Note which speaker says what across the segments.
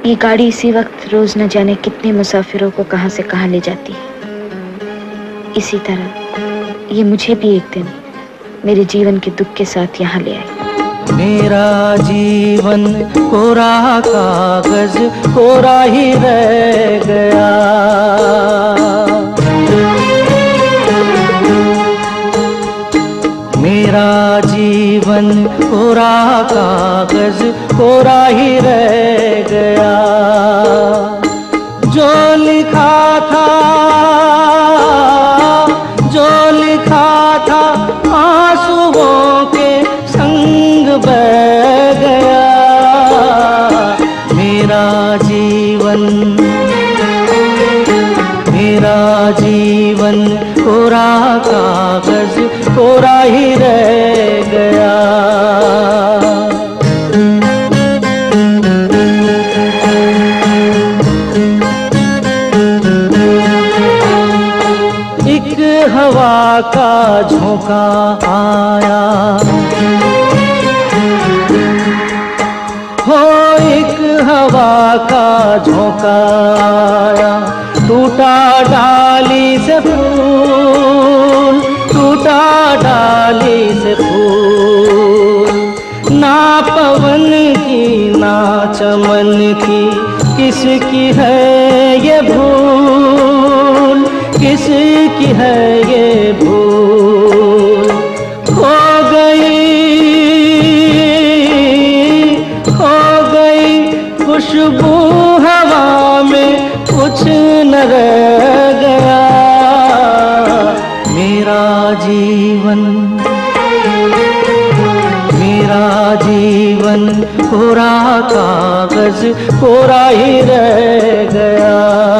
Speaker 1: ये गाड़ी इसी वक्त रोज न जाने कितने मुसाफिरों को कहां से कहां ले जाती है। इसी तरह ये मुझे भी एक दिन मेरे जीवन के दुख के साथ यहाँ ले आई।
Speaker 2: मेरा जीवन कोरा कागज कोरा ही रह गया। मेरा जीवन कोरा कागज कोरा ही रह गया। जो लिखा था आंसुओं के संग बह गया। मेरा जीवन कोरा कागज कोरा ही रह गया। एक हवा का झोंका आया हो, एक हवा का झोंका आया। टूटा डाली से फूल, टूटा डाली से फूल। ना पवन की ना चमन की किसकी है ये भूल, किसकी है ये भूल। खो गई खुशबू हवा में, कुछ न रह गया। मेरा जीवन कोरा कागज कोरा ही रह गया।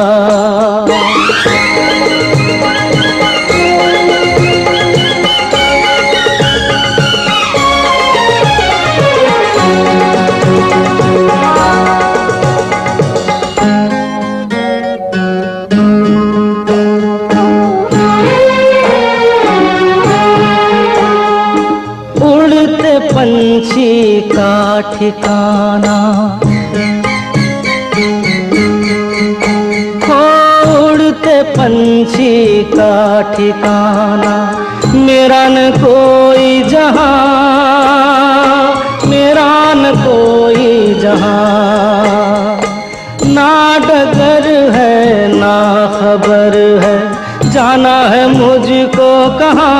Speaker 2: पंछी का ठिकाना उड़ते पंछी का ठिकाना। मेरा न कोई जहां, मेरा न कोई जहां। ना डगर है ना खबर है, जाना है मुझको कहाँ,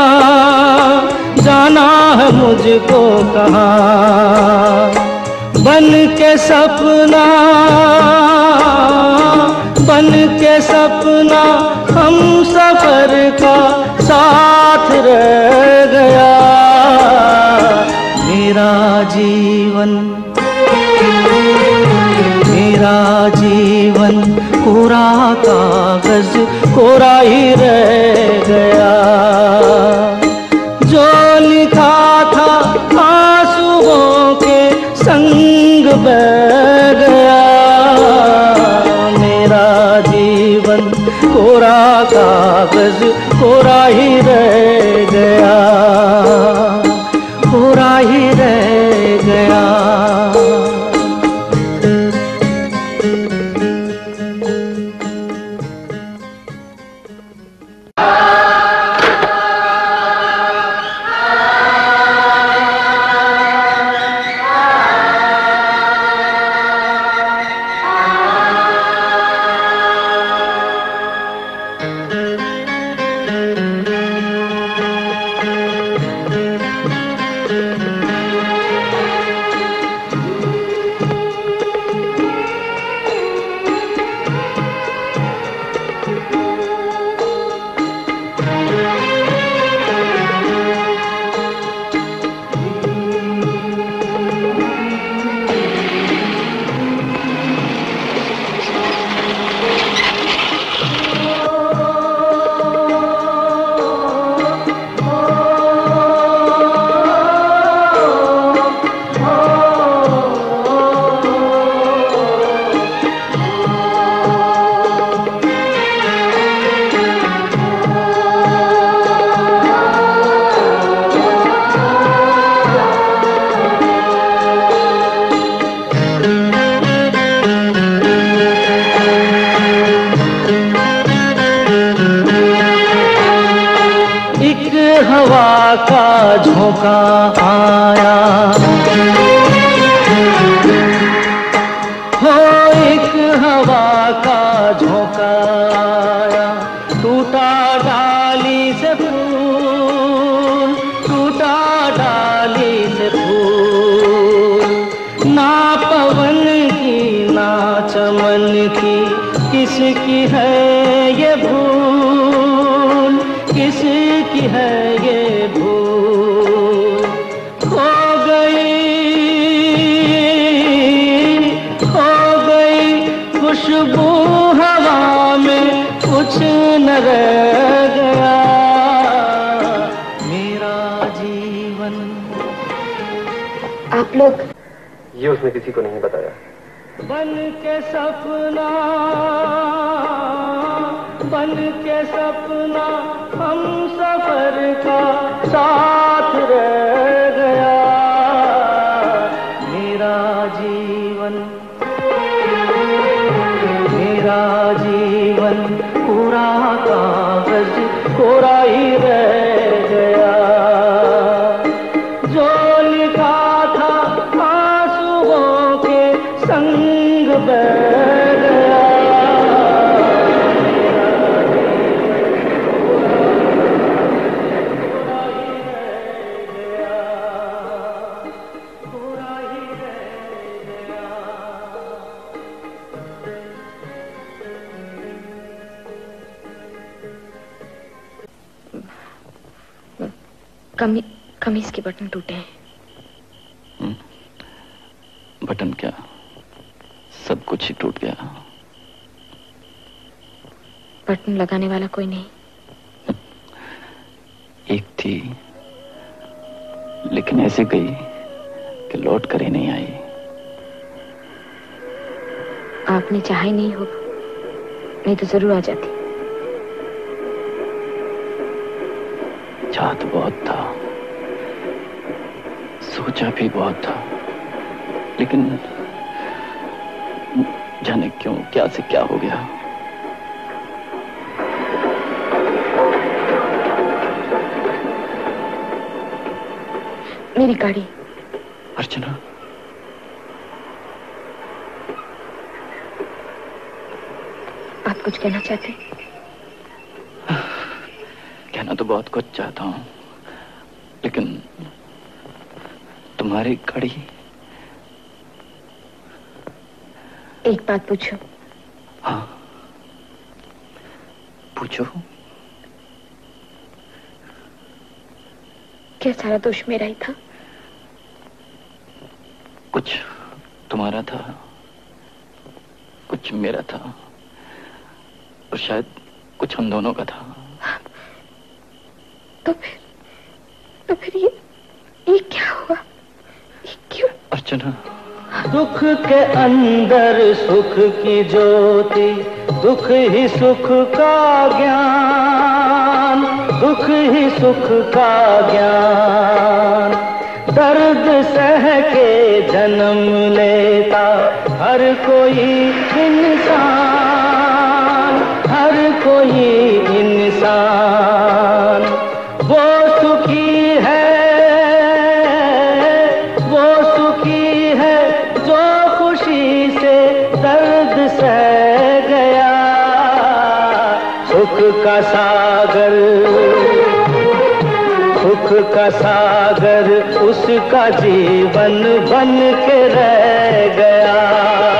Speaker 2: जाना है मुझको कहाँ। बन के सपना हम सफर का साथ रह गया। मेरा जीवन कोरा कागज कोरा ही रह गया। जो लिखा था आंसुओं के संग बह गया। मेरा जीवन कोरा कागज कोरा ही रह गया, कोरा ही रह गया। एक हवा का झोंका आया, हो एक हवा का झोंका आया, टूटा डाली से फूल, टूटा डाली से फूल, ना पवन की ना चमन की, किसकी है ये भूल, किसकी है ये भूल। खो गई खुशबू हवा में, कुछ न रह गया मेरा जीवन।
Speaker 1: आप लोग?
Speaker 3: ये उसने किसी को नहीं बताया।
Speaker 2: बन के सपना, बन के सपना हम सफर का साथ रह गया मेरा जीवन, मेरा जीवन पूरा कागज कोरा ही रह गया। जो लिखा था आंसुओं के संग बह गया,
Speaker 1: कमीज के बटन टूटे हैं।
Speaker 4: बटन क्या, सब कुछ ही टूट गया।
Speaker 1: बटन लगाने वाला कोई नहीं?
Speaker 4: एक थी, लेकिन ऐसे गई कि लौट कर ही नहीं आई।
Speaker 1: आपने चाहा ही नहीं होगा, नहीं तो जरूर आ जाती।
Speaker 4: चाह तो बहुत था, सोचा भी बहुत था, लेकिन जाने क्यों क्या से क्या हो गया।
Speaker 1: मेरी गाड़ी।
Speaker 4: अर्चना,
Speaker 1: आप कुछ कहना चाहते?
Speaker 4: कहना तो बहुत कुछ चाहता हूं, लेकिन तुम्हारी गाड़ी।
Speaker 1: एक बात पूछो।
Speaker 4: हाँ, पूछो।
Speaker 1: क्या सारा दोष मेरा ही था?
Speaker 4: कुछ तुम्हारा था, कुछ मेरा था, और शायद कुछ हम दोनों का था।
Speaker 1: तो फिर ये क्या हुआ? ये क्यों?
Speaker 4: अर्चना,
Speaker 2: दुख के अंदर सुख की ज्योति, दुख ही सुख का ज्ञान, दुख ही सुख का ज्ञान। दर्द सह के जन्म लेता हर कोई इंसान, हर कोई इंसान। वो सुखी है, वो सुखी है जो खुशी से दर्द सह गया। सुख का सागर, सुख का सागर उसका जीवन बन के रह गया।